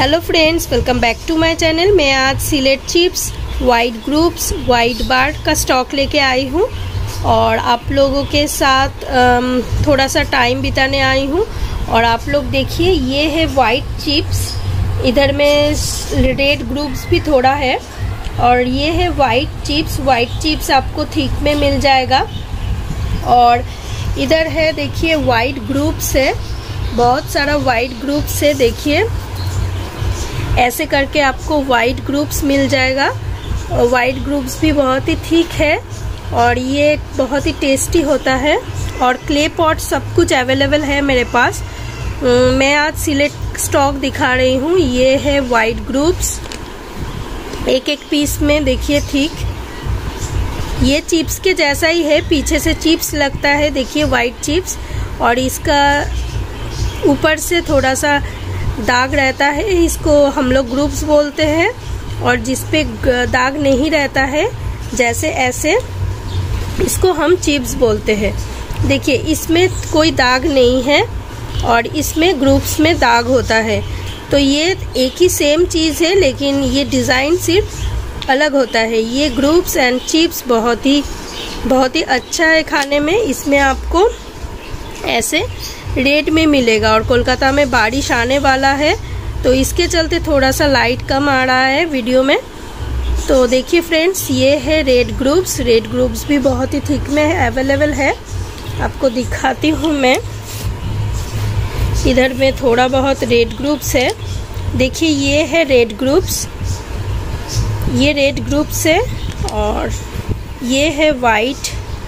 Hello friends, welcome back to my channel. मैं आज slate chips, white groups, white bar का stock लेके आई हूँ और आप लोगों के साथ थोड़ा सा टाइम बिताने आई हूँ। और आप लोग देखिए, ये है वाइट चिप्स, इधर में रेड ग्रुप्स भी थोड़ा है और ये है वाइट चिप्स। वाइट चिप्स आपको थिक में मिल जाएगा। और इधर है देखिए वाइट ग्रुप्स है, बहुत सारा वाइट ग्रुप्स है। देखिए ऐसे करके आपको वाइट ग्रुप्स मिल जाएगा। वाइट ग्रुप्स भी बहुत ही थिक है और ये बहुत ही टेस्टी होता है। और क्ले पॉट सब कुछ अवेलेबल है मेरे पास। मैं आज सिलेक्ट स्टॉक दिखा रही हूँ। ये है वाइट ग्रुप्स, एक एक पीस में देखिए थिक। ये चिप्स के जैसा ही है, पीछे से चिप्स लगता है, देखिए वाइट चिप्स। और इसका ऊपर से थोड़ा सा दाग रहता है, इसको हम लोग ग्रुप्स बोलते हैं। और जिस पे दाग नहीं रहता है, जैसे ऐसे, इसको हम चिप्स बोलते हैं। देखिए इसमें कोई दाग नहीं है और इसमें ग्रुप्स में दाग होता है। तो ये एक ही सेम चीज़ है, लेकिन ये डिज़ाइन सिर्फ अलग होता है। ये ग्रुप्स एंड चिप्स बहुत ही अच्छा है खाने में। इसमें आपको ऐसे रेट में मिलेगा और कोलकाता में बारिश आने वाला है, तो इसके चलते थोड़ा सा लाइट कम आ रहा है वीडियो में। तो देखिए फ्रेंड्स, ये है रेड ग्रुप्स। रेड ग्रुप्स भी बहुत ही थिक में अवेलेबल है, आपको दिखाती हूँ मैं। इधर में थोड़ा बहुत रेड ग्रुप्स है। देखिए ये है रेड ग्रुप्स, ये रेड ग्रुप्स है। और ये है वाइट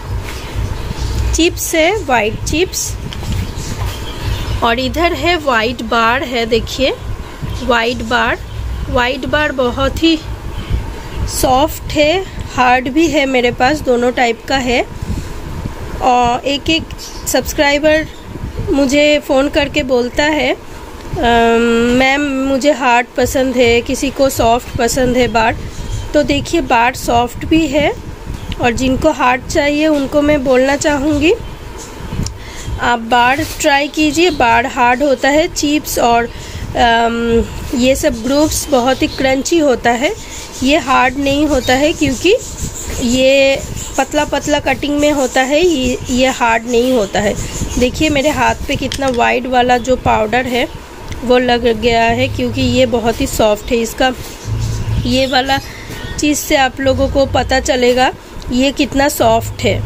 चिप्स है, वाइट चिप्स। और इधर है वाइट बार है, देखिए वाइट बार। वाइट बार बहुत ही सॉफ्ट है, हार्ड भी है मेरे पास, दोनों टाइप का है। और एक सब्सक्राइबर मुझे फ़ोन करके बोलता है, मैम मुझे हार्ड पसंद है, किसी को सॉफ्ट पसंद है बार। तो देखिए बार सॉफ्ट भी है और जिनको हार्ड चाहिए उनको मैं बोलना चाहूँगी आप बार ट्राई कीजिए। बार हार्ड होता है। चिप्स और ये सब ग्रुप्स बहुत ही क्रंची होता है, ये हार्ड नहीं होता है क्योंकि ये पतला पतला कटिंग में होता है, ये हार्ड नहीं होता है। देखिए मेरे हाथ पे कितना वाइट वाला जो पाउडर है वो लग गया है, क्योंकि ये बहुत ही सॉफ्ट है। इसका ये वाला चीज़ से आप लोगों को पता चलेगा ये कितना सॉफ्ट है।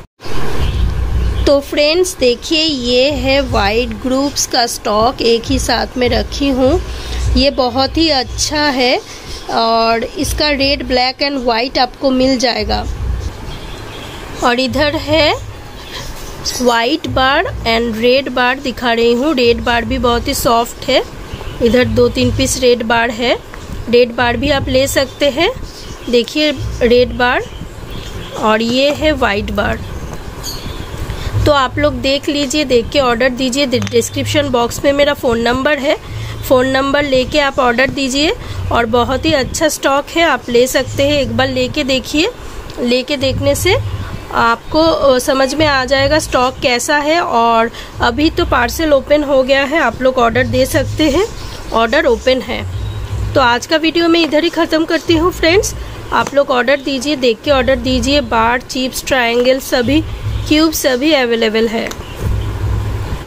तो फ्रेंड्स देखिए, ये है वाइट ग्रुप्स का स्टॉक, एक ही साथ में रखी हूँ। ये बहुत ही अच्छा है और इसका रेड, ब्लैक एंड वाइट आपको मिल जाएगा। और इधर है white bar and red bar दिखा रही हूँ। रेड बार भी बहुत ही सॉफ्ट है। इधर 2-3 पीस रेड बार है। रेड बार भी आप ले सकते हैं। देखिए रेड बार, और ये है वाइट बार। तो आप लोग देख लीजिए, देख के ऑर्डर दीजिए। डिस्क्रिप्शन बॉक्स में मेरा फ़ोन नंबर है, फ़ोन नंबर लेके आप ऑर्डर दीजिए। और बहुत ही अच्छा स्टॉक है, आप ले सकते हैं। एक बार लेके देखिए, लेके देखने से आपको समझ में आ जाएगा स्टॉक कैसा है। और अभी तो पार्सल ओपन हो गया है, आप लोग ऑर्डर दे सकते हैं, ऑर्डर ओपन है। तो आज का वीडियो मैं इधर ही ख़त्म करती हूँ फ्रेंड्स। आप लोग ऑर्डर दीजिए, देख के ऑर्डर दीजिए। बार, चिप्स, ट्रायंगल, सभी क्यूब सभी अवेलेबल है।